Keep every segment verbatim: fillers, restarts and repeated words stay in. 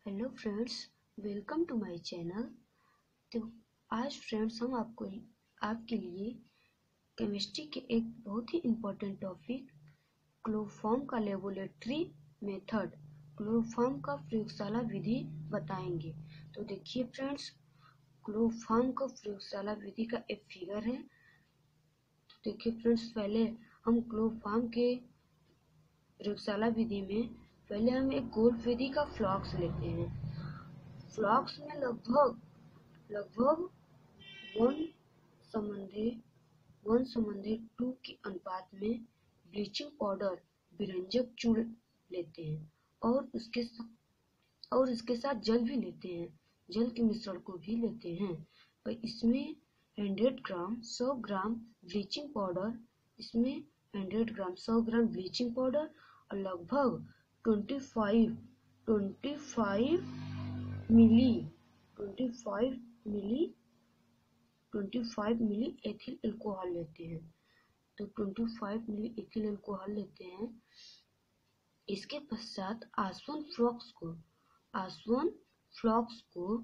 Hello friends, welcome to my channel. तो आज friends हम आपको आपके लिए केमिस्ट्री के एक बहुत ही इम्पोर्टेंट टॉपिक क्लोरोफॉर्म का लेबोरेटरी मेथड, क्लोरोफॉर्म का प्रयोगशाला विधि बताएंगे। तो देखिए फ्रेंड्स, क्लोरोफॉर्म का प्रयोगशाला विधि का एक फिगर है। तो देखिए फ्रेंड्स, पहले हम क्लोरोफॉर्म के प्रयोगशाला विधि में पहले हम एक गोल विधि का फ्लॉक्स लेते हैं। फ्लॉक्स में लगभग लगभग वन संबंधी वन संबंधी टू के अनुपात में ब्लीचिंग पाउडर विरंजक चूर्ण लेते हैं और उसके साथ और इसके साथ जल भी लेते हैं, जल के मिश्रण को भी लेते हैं। और इसमें हंड्रेड ग्राम सौ ग्राम ब्लीचिंग पाउडर इसमें हंड्रेड ग्राम सौ ग्राम ब्लीचिंग पाउडर और लगभग twenty five twenty five milli twenty five milli twenty five milli ethyl alcohol लेते हैं। तो twenty five milli ethyl alcohol लेते हैं। इसके पश्चात आसवन फ्लॉक्स को आसवन फ्लॉक्स को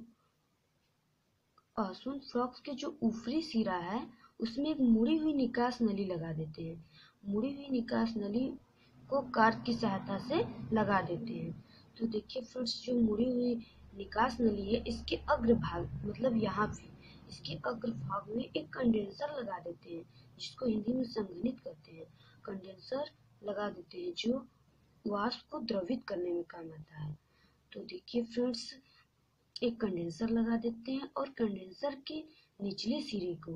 आसवन फ्लॉक्स के जो ऊपरी सिरा है उसमें एक मुड़ी हुई निकास नली लगा देते हैं। मुड़ी हुई निकास नली को कार्ड की सहायता से लगा देते हैं। तो देखिए फ्रेंड्स, जो मुड़ी हुई निकास नली है इसके अग्रभाग मतलब यहाँ पे इसके अग्रभाग में एक कंडेंसर लगा देते हैं, जिसको हिंदी में संघनित कहते हैं। कंडेंसर लगा देते हैं जो वाष्प को द्रवित करने में काम आता है। तो देखिए फ्रेंड्स, एक कंडेंसर लगा देते हैं और कंडेंसर के निचले सिरे को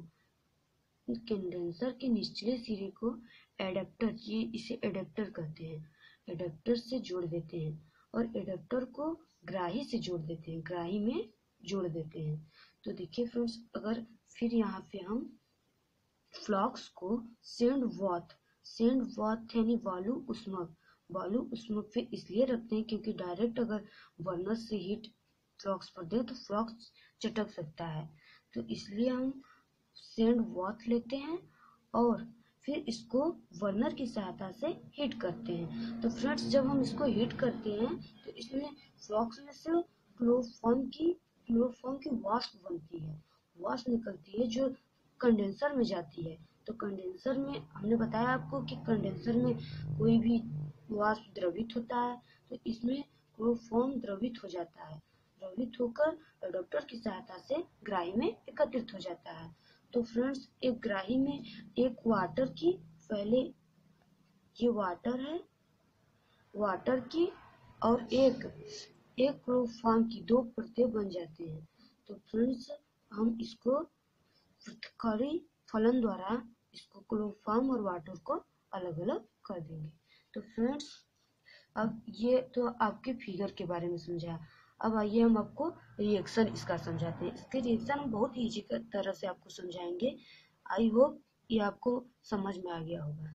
कंडेंसर के निचले सिरे को एडेप्टर ये इसे एडेप्टर कहते हैं एडेप्टर से जोड़ देते हैं और एडेप्टर को ग्राही से जोड़ देते हैं ग्राही में जोड़ देते हैं। तो देखिए फ्रेंड्स, अगर फिर यहाँ पे हम फ्लॉक्स को सेंड वॉथ सेंड वॉथ यानी वालु उष्मक वालु उष्मक पे इसलिए रखते हैं क्योंकि डायरेक्ट अगर बर्नर से हीट फ्लॉक्स पर दे तो फ्लॉक्स चटक सकता है। तो इसलिए हम सेंड वॉथ लेते हैं और फिर इसको बर्नर की सहायता से हीट करते हैं। तो फ्रेंड्स, जब हम इसको हीट करते हैं तो इसमें फ्लॉक्स में से क्लोरोफॉर्म की क्लोरोफॉर्म की वाष्प बनती है वाष्प निकलती है जो कंडेंसर में जाती है। तो कंडेंसर में हमने बताया आपको कि कंडेंसर में कोई भी वाष्प द्रवित होता है, तो इसमें क्लोरोफॉर्म द्रवित हो जाता है द्रवित होकर एडाप्टर की सहायता से ग्राही में एकत्रित हो जाता है। तो फ्रेंड्स, एक ग्राही में एक वाटर की पहले ये वाटर है वाटर की और एक एक क्लोरोफॉर्म की दो परतें बन जाती हैं। तो फ्रेंड्स, हम इसको पृथक्करण फलन द्वारा इसको क्लोरोफॉर्म और वाटर को अलग अलग कर देंगे। तो फ्रेंड्स, अब ये तो आपके फिगर के बारे में समझा। अब आइए हम आपको रिएक्शन इसका समझाते हैं। इसके रिएक्शन हम बहुत इजी तरह से आपको समझाएंगे। आई होप ये आपको समझ में आ गया होगा।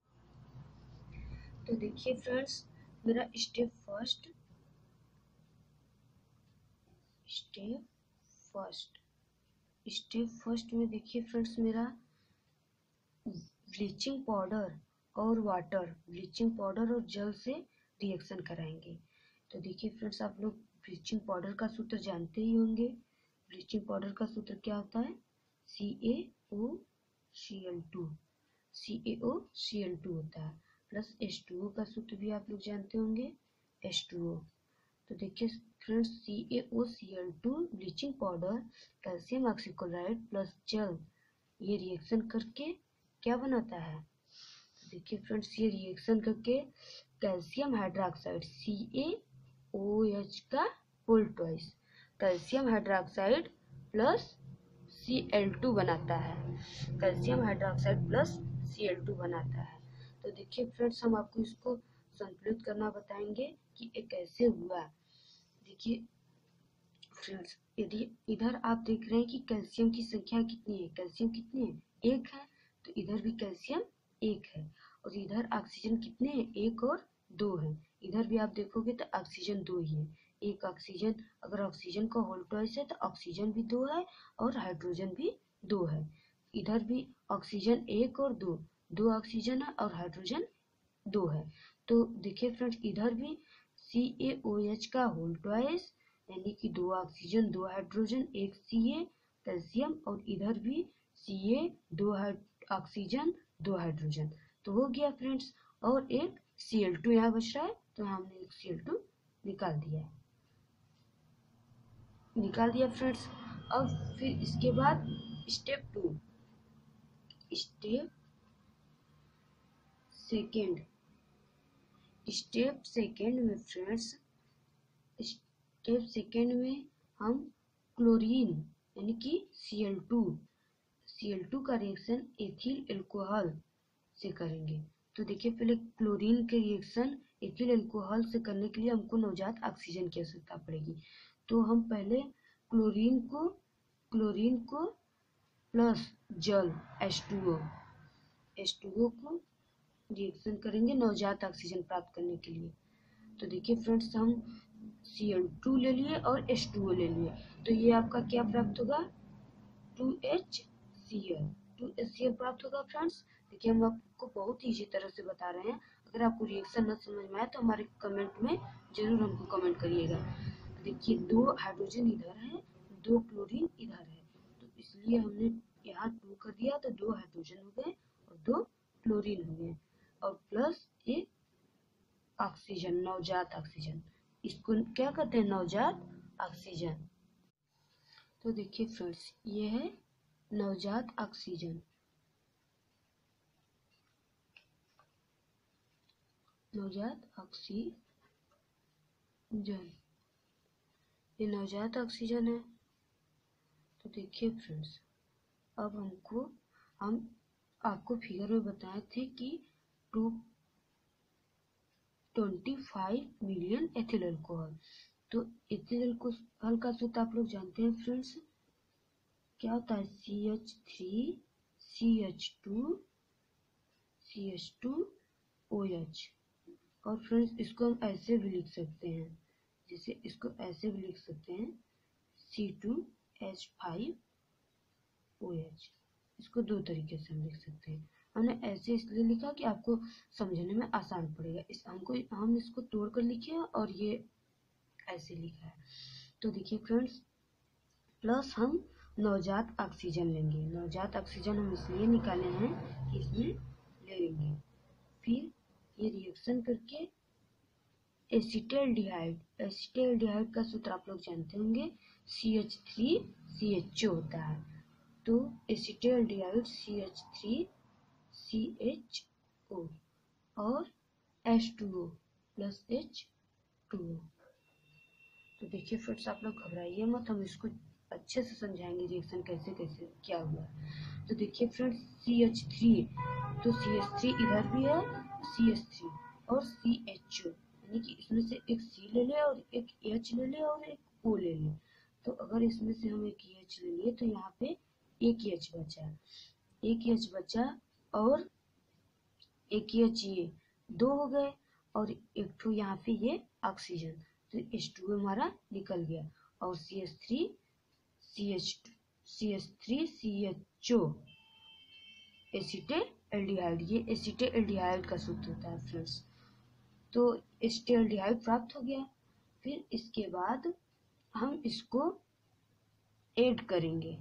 तो देखिए फ्रेंड्स, मेरा step first step first step first में देखिए फ्रेंड्स, मेरा ब्लीचिंग पाउडर और वाटर ब्लीचिंग पाउडर और जल से रिएक्शन कराएंगे। तो देखिए फ्रेंड्स, आप लोग ब्लीचिंग पाउडर का सूत्र जानते ही होंगे। ब्लीचिंग पाउडर का सूत्र क्या होता है? C A O C L two C A O C L two होता है, प्लस एच टू ओ का सूत्र भी आप लोग जानते होंगे, एच टू ओ। तो देखिए friends, C A O C L two bleaching powder calcium oxychloride plus जल ये रिएक्शन करके क्या बनाता है? तो देखिए फ्रेंड्स, ये रिएक्शन करके calcium hydroxide C A O H का whole twice calcium hydroxide plus C L two बनाता है calcium hydroxide plus C L two बनाता है। तो देखिए फ्रेंड्स, हम आपको इसको संतुलित करना बताएंगे कि ये कैसे हुआ। देखिए फ्रेंड्स, यदि इधर आप देख रहे हैं कि कैल्शियम की संख्या कितनी है, कैल्शियम कितनी है? एक है। तो इधर भी कैल्शियम एक है और इधर ऑक्सीजन कितने हैं? एक और दो है। इधर भी आप देखोगे तो ऑक्सीजन दो ही है। एक ऑक्सीजन, अगर ऑक्सीजन का होल ट्वाइस है तो ऑक्सीजन भी दो है और हाइड्रोजन भी दो है। इधर भी ऑक्सीजन एक और दो दो ऑक्सीजन है और हाइड्रोजन दो है। तो देखिए फ्रेंड्स, इधर भी सी ए ओ एच का होल ट्वाइस यानी कि दो ऑक्सीजन दो हाइड्रोजन एक सी ए कैल्शियम, और इधर भी सी ए दो ऑक्सीजन दो हाइड्रोजन, तो हो गया फ्रेंड्स। और एक सी एल टू यहाँ बच रहा है, तो हमने एक सी एल टू निकाल दिया है निकाल दिया फ्रेंड्स। अब फिर इसके बाद step two, step second step second में फ्रेंड्स स्टेप सेकेंड में हम क्लोरीन यानी कि C L two C L two का रिएक्शन एथिल एल्कोहल से करेंगे। तो देखिए, पहले क्लोरीन के रिएक्शन एथिल एल्कोहल से करने के लिए हमको नवजात ऑक्सीजन की आवश्यकता पड़ेगी। तो हम पहले क्लोरीन को क्लोरीन को प्लस जल H two O H two O को रिएक्शन करेंगे नवजात ऑक्सीजन प्राप्त करने के लिए। तो देखिए फ्रेंड्स, हम सी एल टू ले लिए और एच टू ओ ले लिए, तो ये आपका क्या प्राप्त होगा, two H C L two H C L प्राप्त होगा फ्रेंड्स। देखिए, हम आपको बहुत इजी तरह से बता रहे हैं। अगर आपको रिएक्शन न समझ में आए तो हमारे कमेंट में जरूर हमको कमेंट करिएगा। देखिए, दो हाइड्रोजन इधर है, दो क्लोरीन इधर है, तो इसलिए हमने यहाँ टू कर दिया, तो दो हाइड्रोजन हो गए और दो क्लोरीन हो गए, और प्लस एक ऑक्सीजन नवजात ऑक्सीजन, इसको क्या कहते हैं, नवजात ऑक्सीजन। तो देखिए फ्रेंड्स, ये है नवजात ऑक्सीजन नवजात ऑक्सीजन ये नवजात ऑक्सीजन है। तो देखिए फ्रेंड्स, अब हमको हम आपको फिगर में बताए थे कि two twenty five million ethyl alcohol. तो एथिल अल्कोहल का सूत्र आप लोग जानते हैं फ्रेंड्स, क्या होता है, C H three C H two C H two O H. और फ्रेंड्स, इसको हम ऐसे भी लिख सकते हैं, जैसे इसको ऐसे भी लिख सकते हैं, C two H five O H. इसको दो तरीके से हम लिख सकते हैं। हमने ऐसे इसलिए लिखा कि आपको समझने में आसान पड़ेगा। इस हमको हम इसको तोड़ कर लिखे और ये ऐसे लिखा है। तो देखिए फ्रेंड्स, प्लस हम नवजात ऑक्सीजन लेंगे। नवजात ऑक्सीजन हम इसलिए निकाले हैं कि इसमें ले लेंगे, फिर ये रिएक्शन करके एसिटाल्डिहाइड एसिटाल्डिहाइड का सूत्र आप लोग जानते होंगे, C H three C H O होता है। तो acetaldehyde C H three C H O और H two O plus H two O. तो देखिए फ्रेंड्स, आप लोग घबराइए मत, हम इसको अच्छे से समझाएंगे रिएक्शन कैसे कैसे क्या हुआ। तो देखिए फ्रेंड्स, सी एच थ्री, तो सी एच थ्री इधर भी है, सी एच थ्री और सी एच ओ, यानी कि इसमें से एक सी ले ले और एक एच ले ले और एक ओ ले ले। तो अगर इसमें से हम एक एच ले लिए तो यहाँ पे एक एच बचा एक एच बचा और एक एच, ये दो हो गए, और एक तो यहाँ पे ये ऑक्सीजन, तो एच टू हमारा निकल गया, और C H three C H C H three C H O acetaldehyde, ये एसिटाल्डिहाइड का सूत्र होता है फ्रेंड्स। तो एसिटाल्डिहाइड प्राप्त हो गया। फिर इसके बाद हम इसको ऐड करेंगे।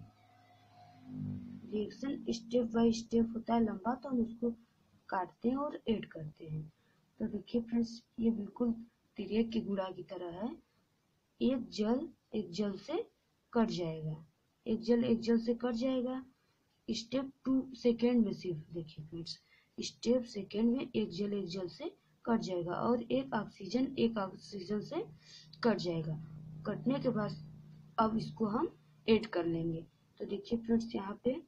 रिएक्शन स्टेप बाय स्टेप होता है लंबा, तो हम उसको काटते हैं और ऐड करते हैं। तो देखिए फ्रेंड्स, ये बिल्कुल तिरक की गुड़ा की तरह है। एक जल एक जल से कट जाएगा एक जल एक जल से कट जाएगा स्टेप टू सेकेंड में। सिर्फ देखिए फ्रेंड्स, स्टेप सेकेंड में एक जल एक जल से कट जाएगा और एक ऑक्सीजन एक ऑक्सीजन से कट जाएगा। कटने के बाद अब इसको हम ऐड कर लेंगे। तो देखिए फ्रेंड्स, यहाँ पे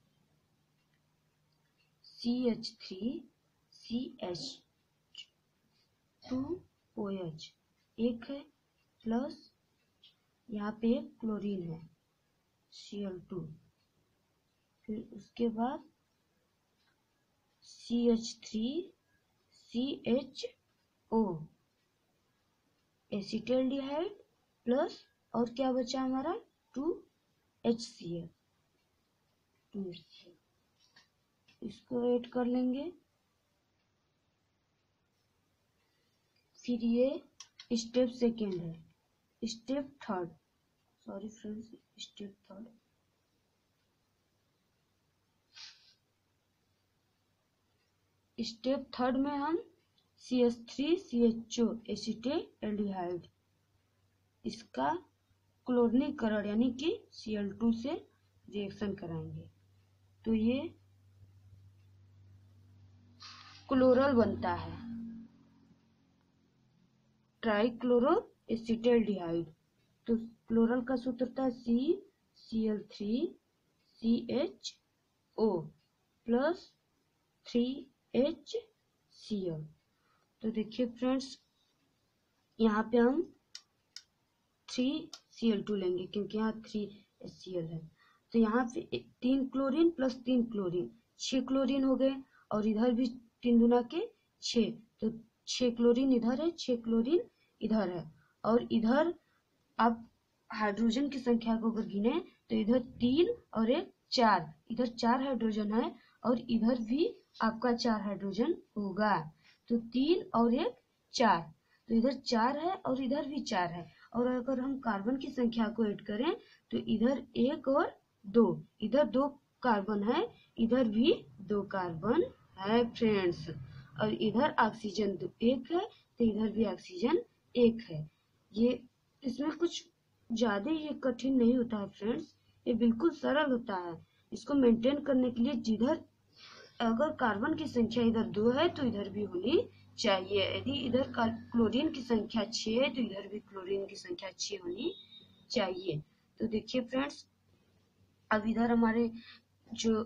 C H three C H two O H एक है, प्लस यहाँ पे एक क्लोरीन है सी एल टू, फिर उसके बाद C H three C H O acetaldehyde plus और क्या बचा हमारा two H C L two H C L, इसको ऐड कर लेंगे। फिर ये स्टेप सेकेंड है, step third, sorry friends, step third, step third में हम C H three C H O acetaldehyde इसका क्लोरीनीकरण यानी कि सी एल टू से रिएक्शन कराएंगे तो ये क्लोरल बनता है, ट्राइक्लोरो एसिटेल्डिहाइड। तो क्लोरल का सूत्र होता है C C L three C H O plus three H C L. तो देखिए फ्रेंड्स, यहाँ पे हम थ्री सी एल टू लेंगे क्योंकि यहाँ थ्री एच सी एल है। तो यहाँ पे तीन क्लोरीन प्लस तीन क्लोरीन, छह क्लोरीन हो गए, और इधर भी तीन दुना के छह, तो छह क्लोरीन इधर है, छह क्लोरीन इधर है, और इधर आप हाइड्रोजन की संख्या को अगर गिने तो इधर तीन और एक चार, इधर चार हाइड्रोजन है और इधर भी आपका चार हाइड्रोजन होगा। तो तीन और एक चार, तो इधर चार है और इधर भी चार है। और अगर हम कार्बन की संख्या को ऐड करें तो इधर एक और दो, इधर दो कार्बन है, इधर भी दो कार्बन है फ्रेंड्स, और इधर ऑक्सीजन एक है तो इधर भी ऑक्सीजन एक है। ये इसमें कुछ ज्यादा ये कठिन नहीं होता है फ्रेंड्स, ये बिल्कुल सरल होता है। इसको मेंटेन करने के लिए जिधर अगर कार्बन की संख्या इधर दो है तो इधर भी होनी चाहिए, यदि इधर क्लोरीन की संख्या छह है तो इधर भी क्लोरीन की संख्या छह होनी चाहिए। तो देखिए फ्रेंड्स, अब इधर हमारे जो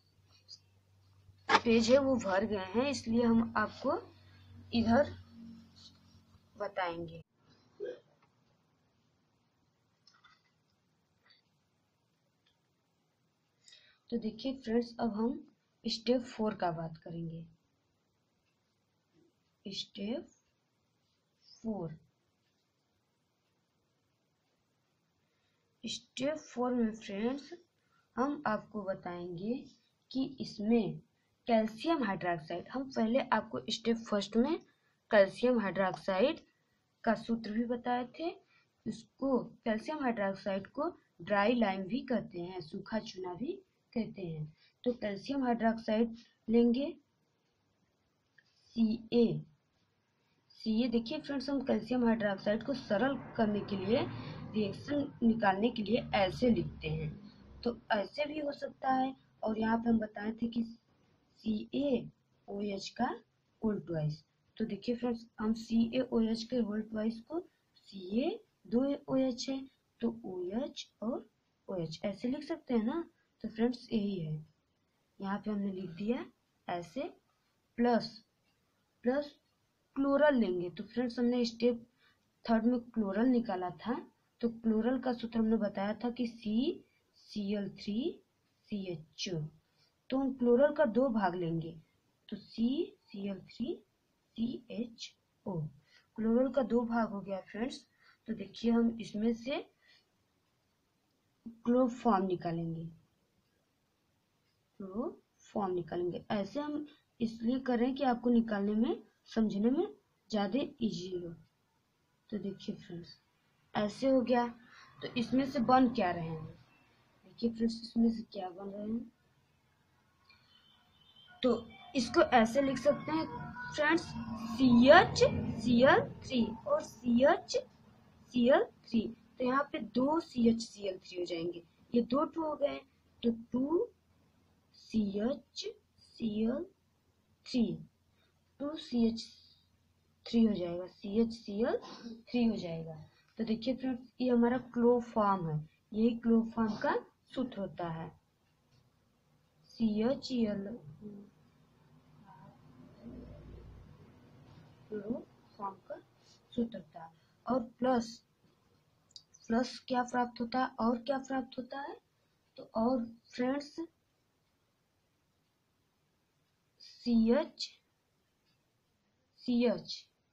पेज है वो भर गए हैं, इसलिए हम आपको इधर बताएंगे। तो देखिए फ्रेंड्स, अब हम स्टेप फोर का बात करेंगे। स्टेप फोर, स्टेप फोर में फ्रेंड्स हम आपको बताएंगे कि इसमें कैल्शियम हाइड्रोक्साइड, हम पहले आपको स्टेप फर्स्ट में कैल्शियम हाइड्रोक्साइड का सूत्र भी बताए थे। इसको कैल्शियम हाइड्रोक्साइड को ड्राई लाइम भी कहते हैं, सूखा चूना भी कहते हैं। तो कैल्शियम हाइड्रोक्साइड लेंगे सी ए, सी ए देखिए फ्रेंड्स, हम कैल्शियम हाइड्रोक्साइड को सरल करने के लिए, रिएक्शन निकालने के लिए ऐसे लिखते हैं, तो ऐसे भी हो सकता है। और यहाँ पे हम बताए थे कि सी ए ओ एच का होल ट्वाइस। तो देखिए फ्रेंड्स, हम सी ए ओ एच के होल ट्वाइस को, सी ए दो ओ एच है तो ओ एच और ओ एच ऐसे लिख सकते हैं ना। तो फ्रेंड्स यही है, यहाँ पे हमने लिख दिया ऐसे, प्लस प्लस क्लोरल लेंगे। तो फ्रेंड्स हमने स्टेप थर्ड में क्लोरल निकाला था, तो क्लोरल का सूत्र हमने बताया था कि C C L three C H O. तो हम क्लोरल का दो भाग लेंगे, तो C C L three C H O, chloral का दो भाग हो गया फ्रेंड्स। तो देखिए हम इसमें से क्लोरोफॉर्म निकालेंगे, क्लोरोफॉर्म निकालेंगे। ऐसे हम इसलिए करें कि आपको निकालने में, समझने में ज्यादा इजी हो। तो देखिए फ्रेंड्स ऐसे हो गया। तो इसमें से बन क्या रहे हैं, देखिए फ्रेंड्स इसमें से क्या बन रहे हैं, तो इसको ऐसे लिख सकते हैं friends, C H C L three और C H C L three. तो यहाँ पे दो C H C L three हो जाएंगे, ये दो टू हो गए, तो two C H C L three, two C H three हो जाएगा, C H C L three हो जाएगा। तो देखिए फ्रेंड्स, ये हमारा क्लोरोफॉर्म है, यही क्लोरोफॉर्म का सूत्र होता है, सी एच एल क्लोरोफॉर्म का सूत्र था। और प्लस प्लस क्या प्राप्त होता है, और क्या प्राप्त होता है, तो और friends C H C H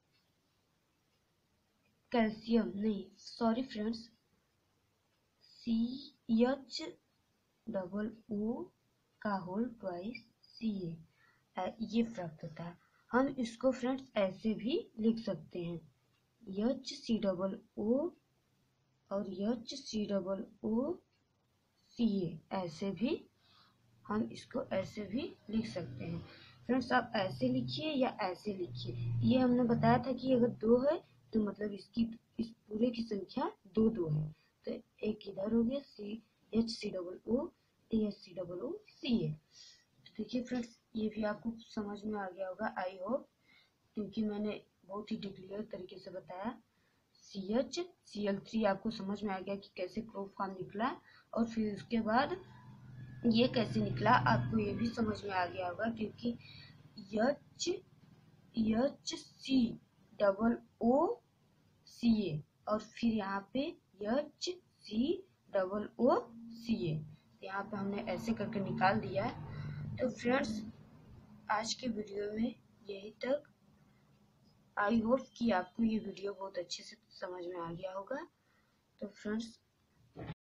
calcium नहीं, sorry friends, C H double O का होल ट्वाइस सी ए, ये प्राप्त होता है। हम इसको फ्रेंड्स ऐसे भी लिख सकते हैं, एच सी डबल ओ और H C double O C ए, ऐसे भी हम इसको ऐसे भी लिख सकते हैं। फ्रेंड्स आप ऐसे लिखिए या ऐसे लिखिए, ये हमने बताया था कि अगर दो है तो मतलब इसकी इस पूरे की संख्या दो दो है। तो एक इधर हो गया C H C double O H C double O C A. देखिए फ्रेंड्स ये भी आपको समझ में आ गया होगा आई होप, क्योंकि मैंने बहुत ही क्लियर तरीके से बताया। C H C L three आपको समझ में आ गया कि कैसे क्लोरो फॉर्म निकला, और फिर उसके बाद ये कैसे निकला आपको ये भी समझ में आ गया होगा, क्योंकि H H C double O C A और फिर यहाँ पे H C double O C ए, यहाँ पे हमने ऐसे करके निकाल दिया है। तो फ्रेंड्स आज के वीडियो में यही तक। आई होप कि आपको ये वीडियो बहुत अच्छे से समझ में आ गया होगा। तो फ्रेंड्स